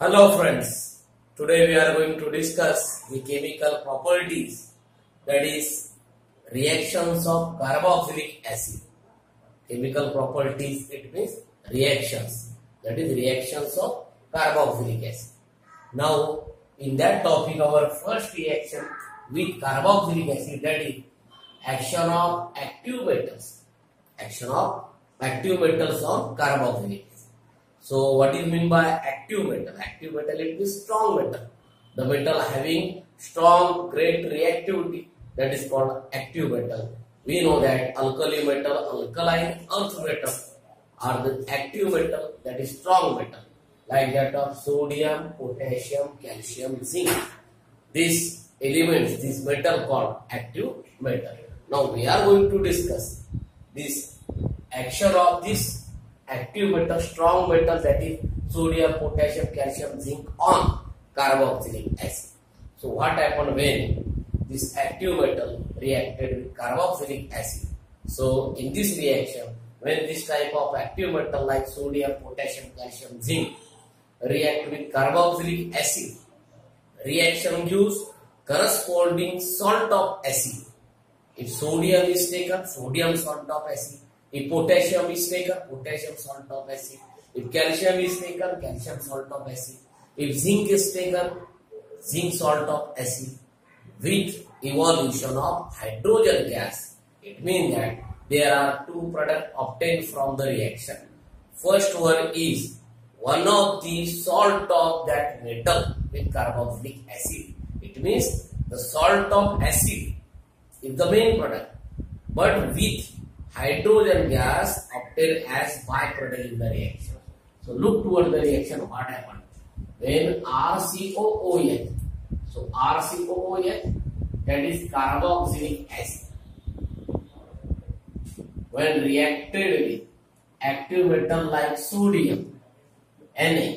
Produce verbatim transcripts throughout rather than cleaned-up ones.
Hello friends, today we are going to discuss the chemical properties, that is reactions of carboxylic acid. Chemical properties, it means reactions, that is reactions of carboxylic acid. Now in that topic our first reaction with carboxylic acid, that is action of active metals, action of active metals on carboxylic acid. So what is mean by active metal? Active metal, it is strong metal. The metal having strong great reactivity, that is called active metal. We know that alkali metal, alkaline earth metal are the active metal, that is strong metal, like that of sodium, potassium, calcium, zinc. These elements, this metal called active metal. Now we are going to discuss this action of this active metal, strong metal, that is sodium, potassium, calcium, zinc on carboxylic acid. So what happened when this active metal reacted with carboxylic acid? So in this reaction, when this type of active metal like sodium, potassium, calcium, zinc react with carboxylic acid, reaction gives corresponding salt of acid. If sodium is taken, sodium salt of acid. If potassium is taken, potassium salt of acid. If calcium is taken, calcium salt of acid. If zinc is taken, zinc salt of acid. With evolution of hydrogen gas, it means that there are two products obtained from the reaction. First one is one of the salt of that metal with carboxylic acid. It means the salt of acid is the main product, but with hydrogen gas obtained as byproduct in the reaction. So look toward the reaction, what happened when R C O O H, so R C O O H, that is carboxylic acid, when reacted with active metal like sodium, Na.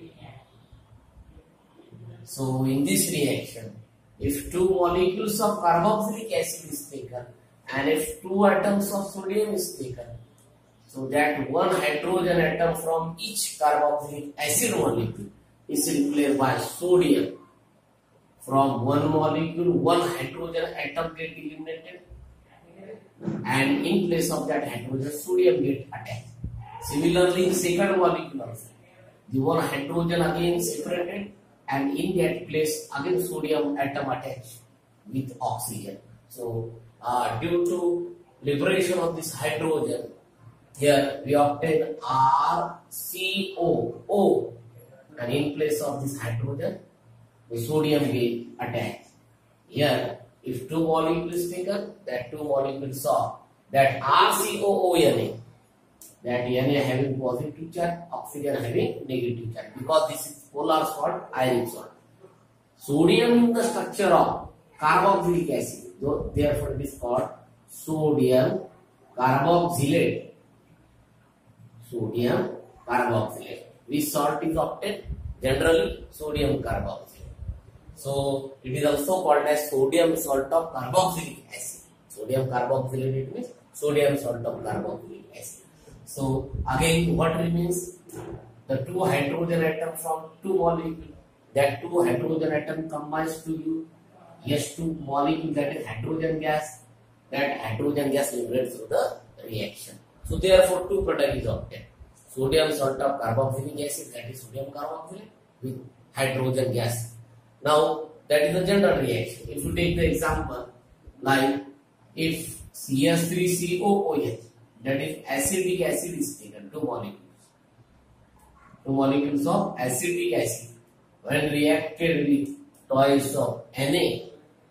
So in this reaction, if two molecules of carboxylic acid is taken and if two atoms of sodium is taken, so that one hydrogen atom from each carboxylic acid molecule is replaced by sodium. From one molecule, one hydrogen atom get eliminated, and in place of that hydrogen, sodium get attached. Similarly, in second molecule also, the one hydrogen again separated, and in that place again sodium atom attached with oxygen. So uh, due to liberation of this hydrogen, here we obtain R C O O, and in place of this hydrogen, the sodium get attached. Here, if two molecules taken, that two molecules of that R C O O Na, that Na having positive charge, oxygen having negative charge, because this is polar salt, ionic salt. Sodium in the structure of carboxylic acid, so therefore it is called sodium carboxylate. Sodium carboxylate. Which salt is obtained? Generally sodium carboxylate. So it is also called as sodium salt of carboxylic acid. Sodium carboxylate, it means sodium salt of carboxylic acid. So again, what remains? The two hydrogen atom from two molecules. That two hydrogen atom combines to you H two molecule, that is hydrogen gas. That hydrogen gas liberates through the reaction. So therefore two product is obtained. Sodium salt of carboxylic acid, that is sodium carboxylate with hydrogen gas. Now that is the general reaction. If you take the example like if C H three C O O H, that is acetic acid is taken, two molecules. Two molecules of acetic acid, when reacted with twice of Na,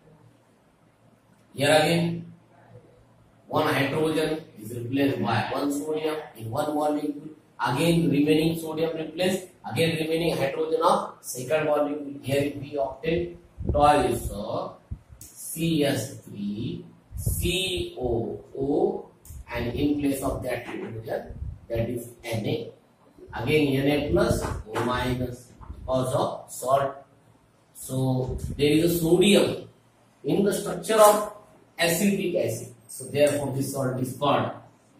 here again one hydrogen is replaced by one sodium in one molecule. Again remaining sodium replaced, again remaining hydrogen of second molecule. Here we obtain twice of C H three C O O, and in place of that hydrogen, that is Na. Again Na plus O minus because of salt. So there is a sodium in the structure of acetic acid. So therefore this salt is called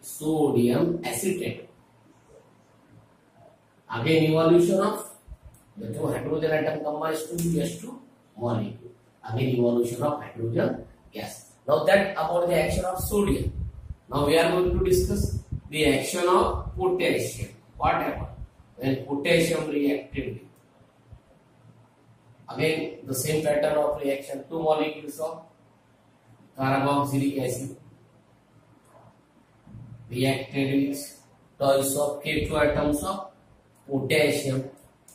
sodium acetate. Again evolution of The two hydrogen atom combines to give S two molecule. Again, evolution of hydrogen gas. Now that about the action of sodium. Now we are going to discuss the action of potassium. What happened when potassium reacted with, again the same pattern of reaction, two molecules of carboxylic acid reacted with twice of K two atoms of potassium.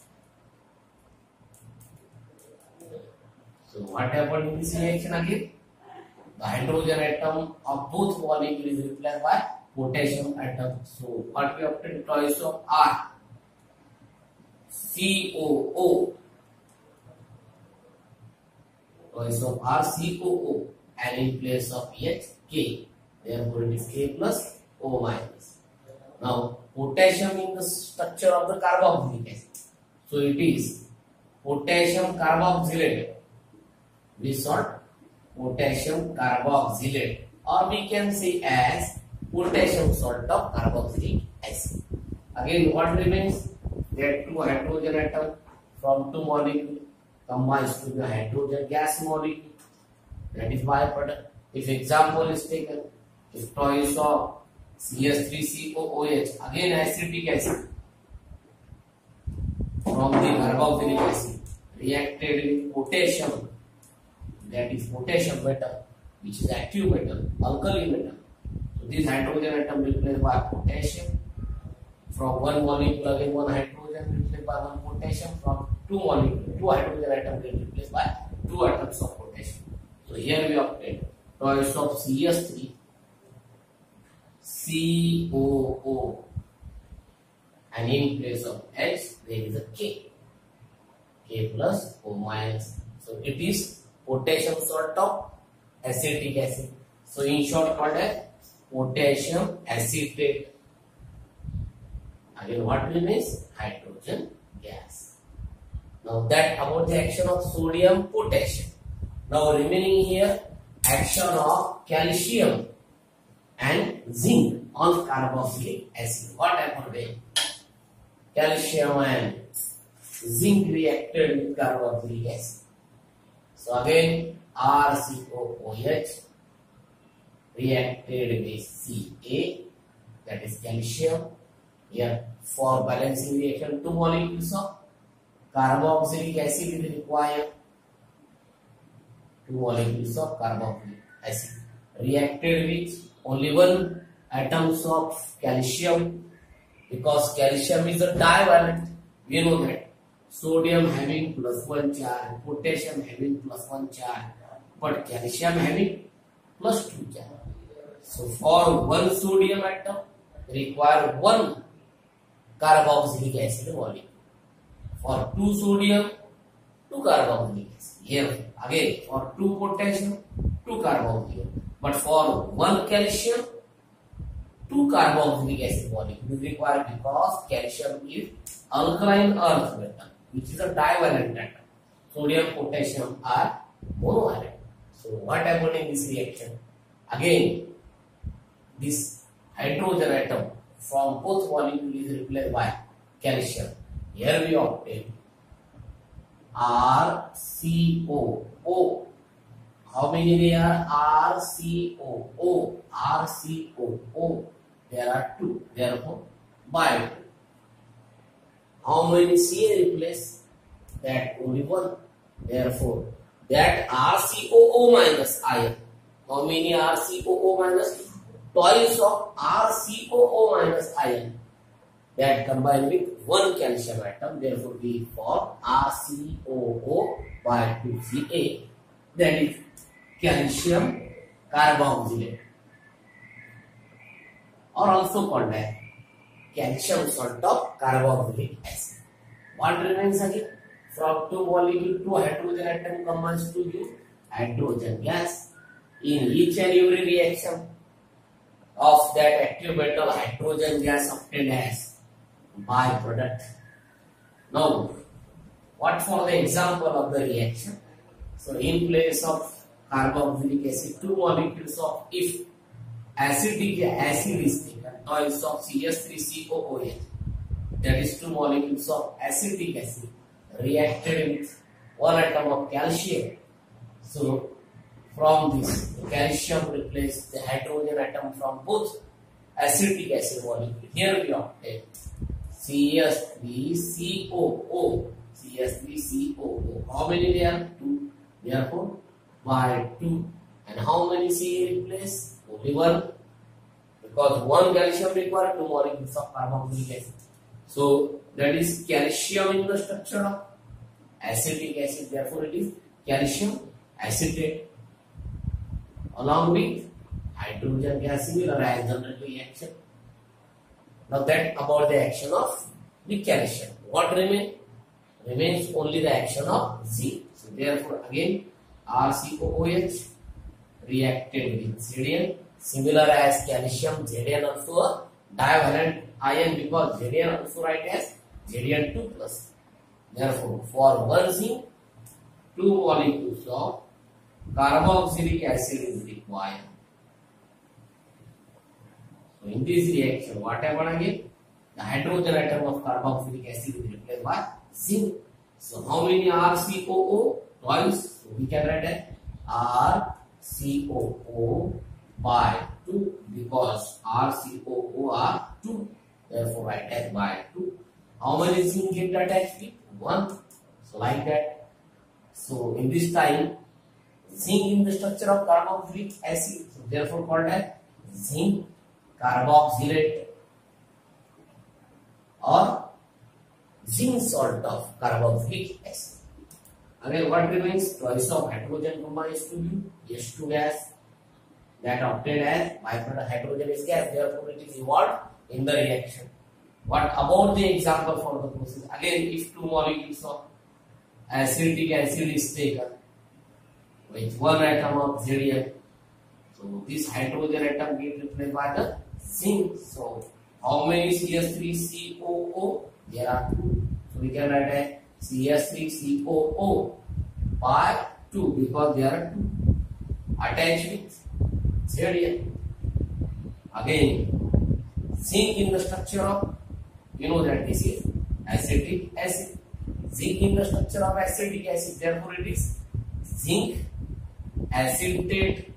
So what happened in this reaction again? The hydrogen atom of both molecules is replaced by potassium atom. So what we obtain? Twice of R C O O. Twice of R C O O, and in place of H K. Therefore it is K plus O minus. Now potassium in the structure of the carboxylic acid. So it is potassium carboxylate. We sort potassium carboxylate, or we can say as potassium salt of carboxylic acid. Again, what remains? That two hydrogen atom from two molecules combines to the hydrogen gas molecule. That is byproduct. If example is taken, if twice of C H three C O O H, again acetic acid from the carboxylic acid reacted with potassium, that is potassium metal, which is active metal, alkali metal. So this hydrogen atom replaced by potassium. From one molecule again one hydrogen replaced by one potassium. From two molecules, two hydrogen atoms get replaced by two atoms of potassium. So here we obtain twice of C H three C O O, and in place of H there is a K, K plus O minus. So it is potassium salt of acetic acid. So in short called as potassium acetate. Again what remains? Hydrogen gas. Now that about the action of sodium potassium. Now remaining here action of calcium and zinc on carboxylic acid. What happened when calcium and zinc reacted with carboxylic acid? So again R C O O H reacted with C A, that is calcium. Here for balancing reaction two molecules of carboxylic acid is required. Two molecules of carboxylic acid reacted with only one atoms of calcium, because calcium is a divalent. We know that sodium having plus one charge, potassium having plus one charge, but calcium having plus two charge. So for one sodium atom require one carboxylic acid molecule. For two sodium, two carboxylic acid. Here again for two potassium, two carboxylic. But for one calcium, two carboxylic acid molecule is required, because calcium is alkaline earth metal, which is a divalent atom. Sodium, potassium are monovalent. So what happened in this reaction? Again, this hydrogen atom from both molecules is replaced by calcium. Here we obtain R C O O. How many there are? R C O O. R C O O. There are two. Therefore, by two. How many C A replace? That only one. Therefore, that R C O O minus ion. How many R C O O minus? Twice of R C O O minus ion. That combined with one calcium atom. Therefore, we form R C O O by two C A. That is calcium carboxylate, or also called as calcium salt of carboxylic acid. What remains again? From two molecules, two hydrogen atom combines to give hydrogen gas. In each and every reaction of that active metal, hydrogen gas obtained as byproduct. Now, what for the example of the reaction? So, in place of carboxylic acid, two molecules of, if acetic acid is taken, twice of C H three C O O H, that is two molecules of acetic acid reacted with one atom of calcium. So from this, the calcium replaced the hydrogen atom from both acetic acid molecule. Here we obtain C S three C O O. C S three C O O. How many there? Two. Therefore, by two. And how many C replace? Only one. Because one calcium requires two molecules of carboxylic acid. So that is calcium in the structure of acetic acid. Therefore, it is calcium acetate along with hydrogen gas, similar as general reaction. Now that about the action of the calcium. What remains? Remains only the action of zinc. So therefore again R C O O H reacted with Zn, similar as calcium, Zn also a divalent ion because Zn also write as Zn two plus. Therefore for one zinc, two molecules of carboxylic acid is required. So in this reaction, what happened again? The hydrogen atom of carboxylic acid is replaced by zinc. So how many R C O O? Twice. So we can write as R C O O by two because R C O O are two. Therefore write as by two. How many zinc get attached with? one. So like that. So in this time, zinc in the structure of carboxylic acid. So therefore called as zinc carboxylate or zinc salt of carboxylic acid. Again, what remains? Twice of hydrogen combined H two B, H two gas that obtained as byproduct hydrogen is gas. Therefore, it is evolved in the reaction. What about the example for the process? Again, if two molecules of acetic acid is taken with one atom of Zn, so this hydrogen atom gets replaced by the zinc. So how many C S three C O O? There are two. So we can write a C S three C O O by two because there are two attached with Zn. Again, zinc in the structure of, you know that this is acetic acid. Zinc in the structure of acetic acid, therefore it is zinc acetate.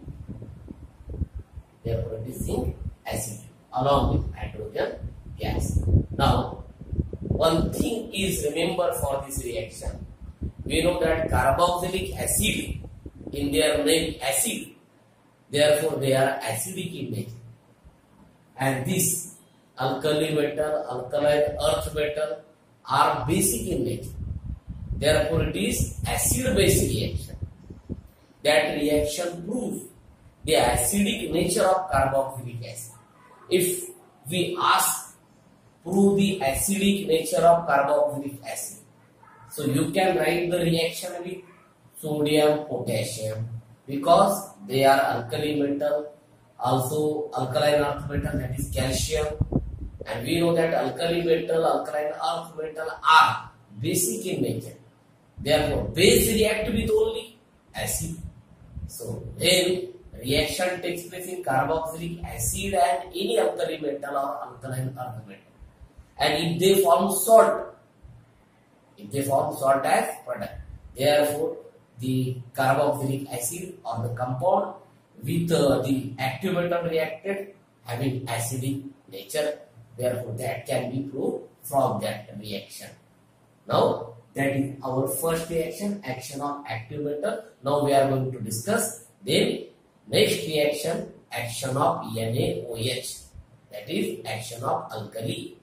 Therefore it is zinc acetate along with hydrogen gas. Now, one thing is remembered for this reaction. We know that carboxylic acid, in their name acid, therefore they are acidic in nature. And this alkali metal, alkaline earth metal are basic in nature. Therefore it is acid-base reaction. That reaction proves the acidic nature of carboxylic acid. If we ask prove the acidic nature of carboxylic acid, so you can write the reaction with sodium potassium because they are alkali metal, also alkaline earth metal, that is calcium, and we know that alkali metal, alkaline earth metal are basic in nature. Therefore base react with only acid. So when reaction takes place in carboxylic acid and any alkali metal or alkaline earth metal, and if they form salt, if they form salt as product, therefore the carboxylic acid or the compound with uh, the active metal reacted having acidic nature, therefore that can be proved from that reaction. Now that is our first reaction, action of active metal. Now we are going to discuss then next reaction, action of N A O H, that is action of alkali.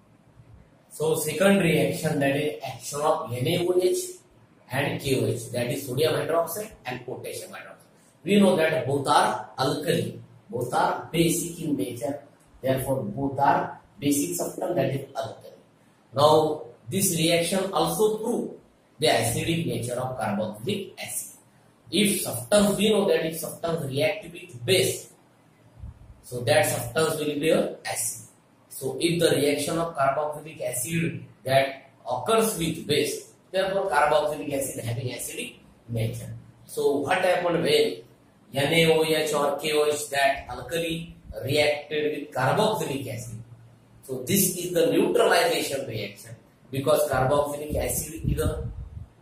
So second reaction, that is action of N A O H and K O H, that is sodium hydroxide and potassium hydroxide. We know that both are alkali, both are basic in nature, therefore both are basic substance, that is alkali. Now this reaction also proves the acidic nature of carboxylic acid. If substance, we know that if substance react with base, so that substance will be an acid. So if the reaction of carboxylic acid that occurs with base, therefore carboxylic acid having acidic nature. So what happened when N A O H or K O H, that alkali reacted with carboxylic acid? So this is the neutralization reaction because carboxylic acid is a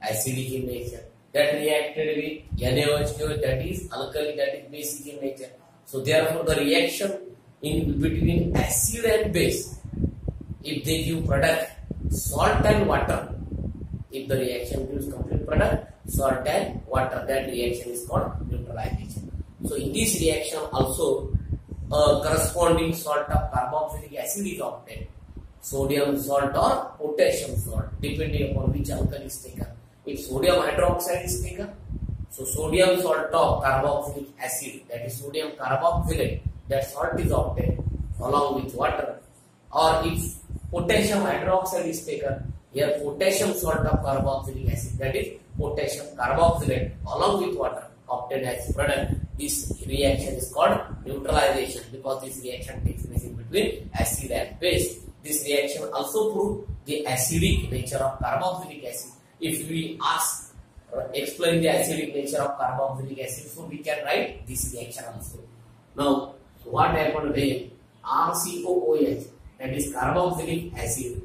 acidic in nature. That reacted with NaOH, that is alkali, that is basic in nature. So therefore the reaction in between acid and base, if they give product salt and water, if the reaction gives complete product salt and water, that reaction is called neutralization. So in this reaction also a corresponding salt of carboxylic acid is obtained, sodium salt or potassium salt, depending upon which alkali is taken. If sodium hydroxide is taken, so sodium salt of carboxylic acid, that is sodium carboxylate, that salt is obtained along with water. Or if potassium hydroxide is taken, here potassium salt of carboxylic acid, that is potassium carboxylate along with water obtained as product. This reaction is called neutralization because this reaction takes place in between acid and base. This reaction also proves the acidic nature of carboxylic acid. If we ask, uh, explain the acidic nature of carboxylic acid, so we can write this reaction also. Now, what happened when R C O O H, that is carboxylic acid,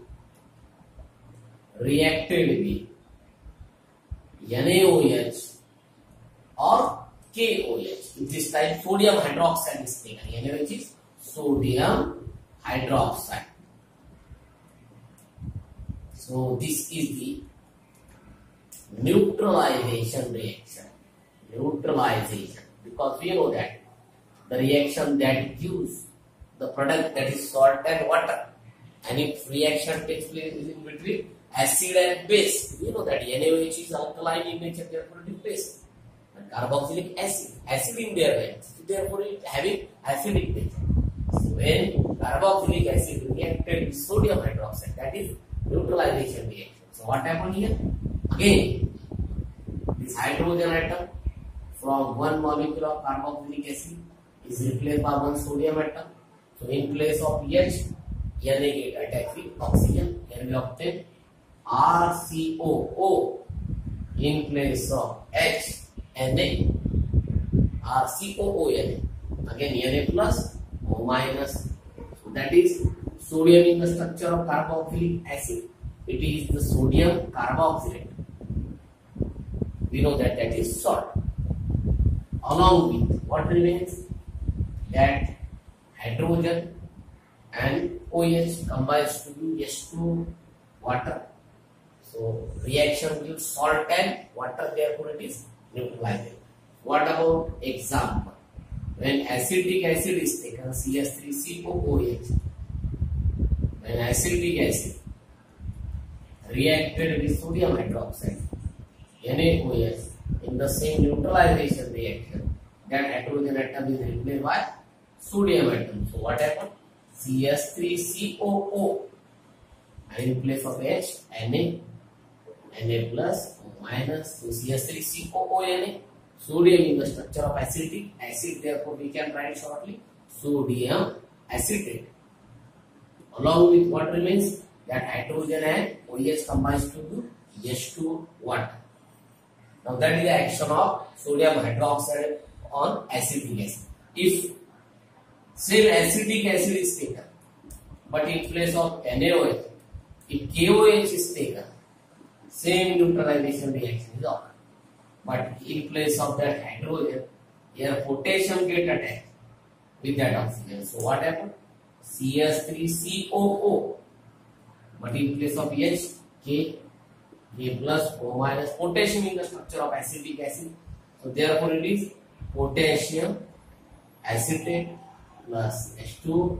reacted with NaOH or K O H. In this time, sodium hydroxide is taken. NaOH is sodium hydroxide. So this is the neutralization reaction. Neutralization, because we know that the reaction that gives the product, that is salt and water, and if reaction takes place in between acid and base, we know that NaOH is alkaline in nature, therefore it is base. And carboxylic acid, acid in their way, therefore it having acidic nature. So when carboxylic acid reacted with sodium hydroxide, that is neutralization reaction. So what happened here? Again, this hydrogen atom from one molecule of carboxylic acid is replaced by one sodium atom. So in place of H, Na get attached with oxygen. Here we obtain R C O O in place of H, Na, R C O O Na. Again Na plus, O minus. So that is sodium in the structure of carboxylic acid. It is the sodium carboxylate. We know that that is salt. Along with what remains? That hydrogen and OH combines to give H two water. So reaction gives salt and water, therefore it is neutralized. What about example? When acetic acid is taken, C H three C O O H, when acetic acid reacted with sodium hydroxide, NaOH, in the same neutralization reaction, that hydrogen atom is replaced by sodium atom. So what happened? C H three C O O, and in place of H, Na, Na plus, O minus, so C H three C O O Na, sodium in the structure of acetic acid, therefore we can write shortly sodium acetate. Along with what remains? That hydrogen and OH combines to do H two water. Now that is the action of sodium hydroxide on acetic acid. If same acetic acid is taken, but in place of NaOH, if K O H is taken, same neutralization reaction is occurred. But in place of that hydrogen, here potassium get attached with that oxygen. So what happened? C H three C O O, but in place of H, K, K plus, O minus, potassium in the structure of acetic acid. So therefore it is potassium acetate plus H two.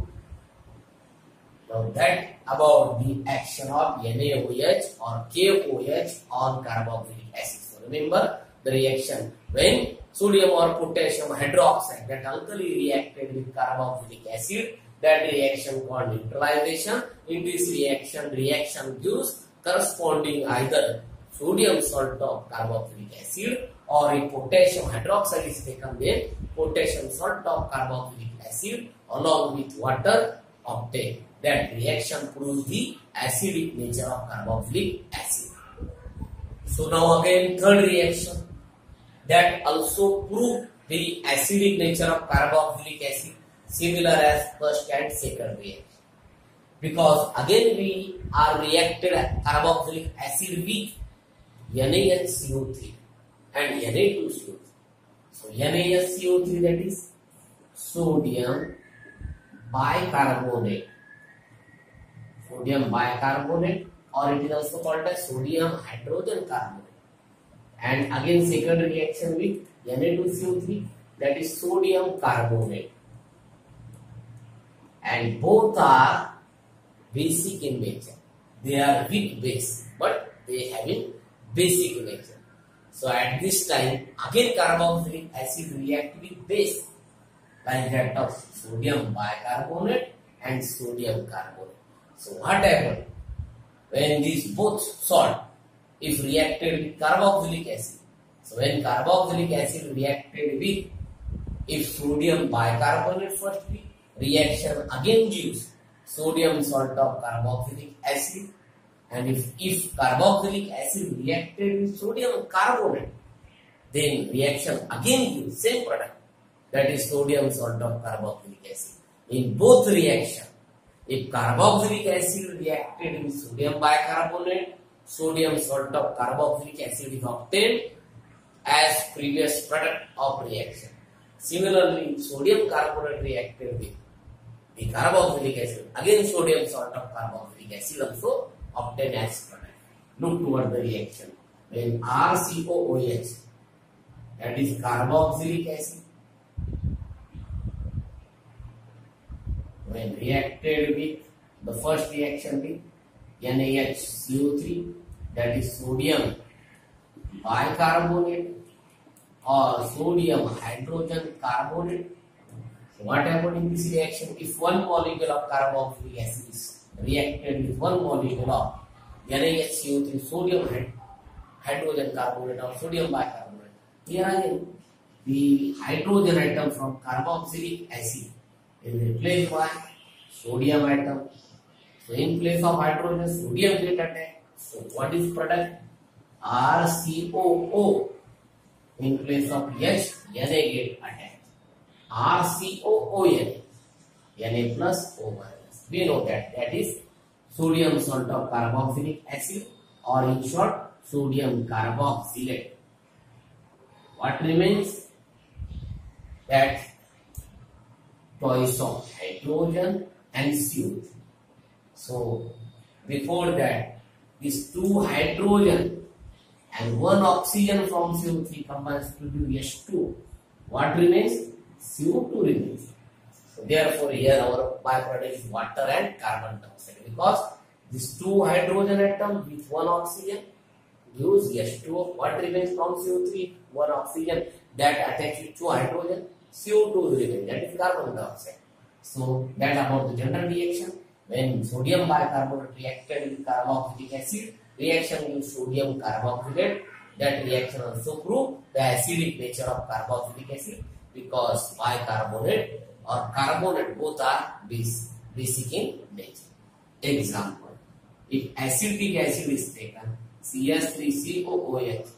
Now that about the action of NaOH or K O H on carboxylic acid. So remember the reaction when sodium or potassium hydroxide, that alkali reacted with carboxylic acid, that reaction called neutralization. In this reaction, reaction gives corresponding either sodium salt of carboxylic acid, or if potassium hydroxide is taken, then potassium salt of carboxylic acid along with water obtained. That reaction proves the acidic nature of carboxylic acid. So now again third reaction that also proves the acidic nature of carboxylic acid, similar as first and second reaction. Because again we are reacted carboxylic acid with NaHCO3 and Na two C O three. So NaHCO3, that is sodium bicarbonate. Sodium bicarbonate, or it is also called as sodium hydrogen carbonate. And again second reaction with Na two C O three, that is sodium carbonate. And both are basic in nature. They are weak base, but they have a basic nature. So at this time, again carboxylic acid react with base, like that of sodium bicarbonate and sodium carbonate. So what happens when these both salt, if reacted with carboxylic acid? So when carboxylic acid reacted with, if sodium bicarbonate firstly, reaction again gives sodium salt of carboxylic acid, and if, if carboxylic acid reacted with sodium carbonate, then reaction again gives same product, that is sodium salt of carboxylic acid. In both reactions, if carboxylic acid reacted with sodium bicarbonate, sodium salt of carboxylic acid is obtained as previous product of reaction. Similarly, sodium carbonate reacted with the carboxylic acid, again sodium salt of carboxylic acid also obtained as product. Look toward the reaction. When R C O O H, that is carboxylic acid, when reacted with the first reaction with NaHCO three, that is sodium bicarbonate or sodium hydrogen carbonate. So what happened in this reaction? If one molecule of carboxylic acid is reacted with one molecule of NaHCO three, sodium hydrogen carbonate or sodium bicarbonate, here again the hydrogen atom from carboxylic acid is replaced by sodium atom. So in place of hydrogen, sodium get attacked. So what is product? R C O O. In place of H, Na get attacked. R C O O N, Na plus O minus. We know that that is sodium salt of carboxylic acid, or in short sodium carboxylate. What remains? That choice of hydrogen and C O three. So before that, these two hydrogen and one oxygen from C O three combines to do H two. What remains? C O two remains. So therefore here our byproduct is water and carbon dioxide, because these two hydrogen atoms with one oxygen gives H two O. What remains from C O three? One oxygen that attached with two hydrogen. C O two remains, that is carbon dioxide. So that about the general reaction. When sodium bicarbonate reacted with carboxylic acid, reaction gives sodium carboxylate. That reaction also proves the acidic nature of carboxylic acid, because bicarbonate or carbonate both are base, basic in nature. Example: if acetic acid is taken, C H three C O O H,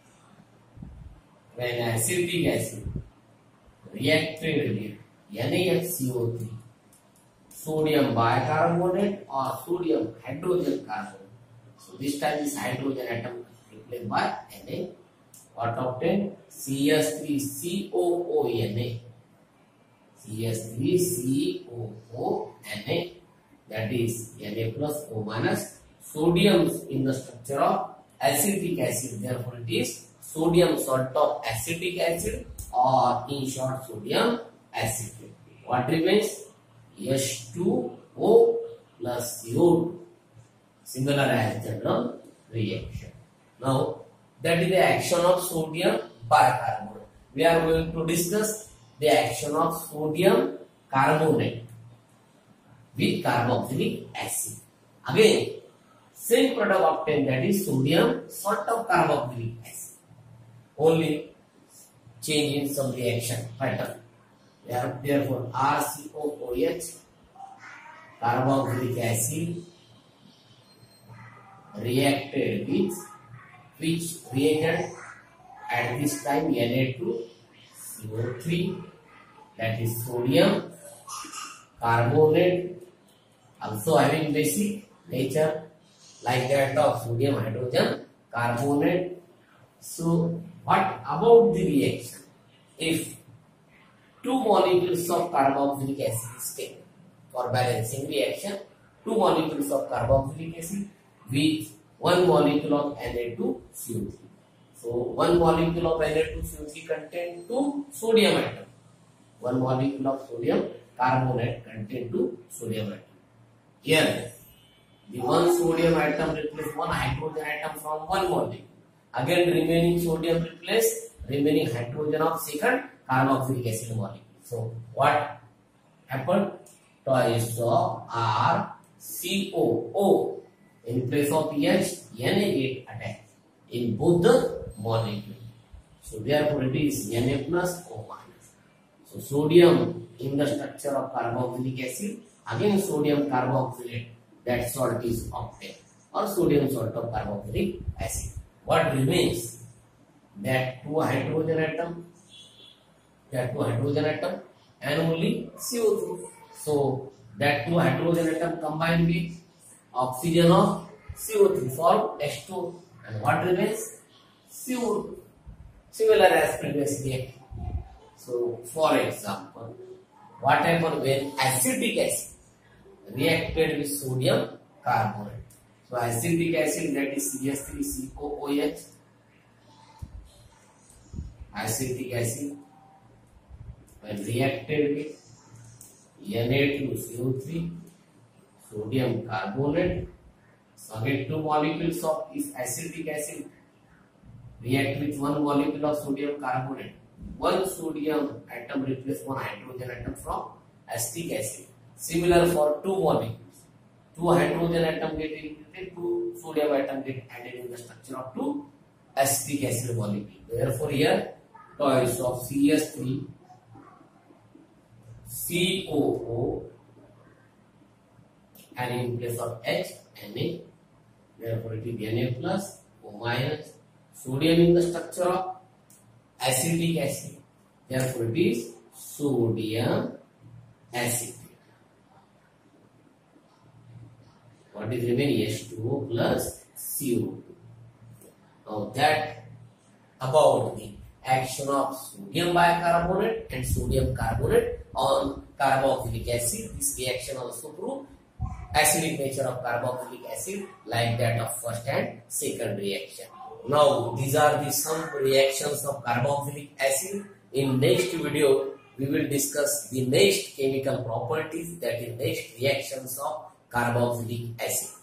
when acetic acid reacted with NaHCO three, sodium bicarbonate or sodium hydrogen carbonate. So this time this hydrogen atom replaced by Na. What obtained? C H three C O O Na. C H three C O O Na. That is Na plus O minus. Sodium in the structure of acetic acid. Therefore it is sodium salt of acetic acid, or in short sodium acetate. What remains? H two O plus C O two, similar as general reaction. Now that is the action of sodium bicarbonate. We are going to discuss the action of sodium carbonate with carboxylic acid. Again, same product obtained, that is sodium salt of carboxylic acid. Only change in some reaction pattern. Therefore, R C O O H, carboxylic acid reacted with which reagent? At this time Na two C O three, that is sodium carbonate, also having basic nature like that of sodium hydrogen carbonate. So what about the reaction? If two molecules of carboxylic acid is taken for balancing reaction, two molecules of carboxylic acid with one molecule of N A two C O three. So one molecule of N A two C O three contain two sodium atom. One molecule of sodium carbonate contain two sodium atom. Here, the one sodium atom replace one hydrogen atom from one molecule. Again, remaining sodium replace remaining hydrogen of second carboxylic acid molecule. So what happened? Twice of R C O O in place of H, N A get attached in both the molecule. So therefore it is N A plus O minus. So sodium in the structure of carboxylic acid, again sodium carboxylate, that salt is obtained, or sodium salt of carboxylic acid. What remains? That two hydrogen atom, that two hydrogen atom and only C O three. So that two hydrogen atom combined with oxygen of C O three form H two, and what remains? C O two, similar as previously. So for example, what happens when acetic acid reacted with sodium carbonate? So acetic acid, that is C H three C O O H, acetic acid when reacted with N A two C O three, sodium carbonate. So again two molecules of this acetic acid react with one molecule of sodium carbonate. One sodium atom replace one hydrogen atom from acetic acid. Similar for two molecules. Two hydrogen atom get included, two sodium atom get added in the structure of two acetic acid molecule. Therefore here choice of C H three C O O and in place of H, N A. Therefore it is N A plus O minus. Sodium in the structure of acetic acid. Therefore it is sodium acetate. What is remaining? H two O plus C O two. Now that about the action of sodium bicarbonate and sodium carbonate on carboxylic acid. This reaction also proves acidic nature of carboxylic acid like that of first and second reaction. Now these are the some reactions of carboxylic acid. In next video we will discuss the next chemical properties, that is next reactions of carboxylic acid.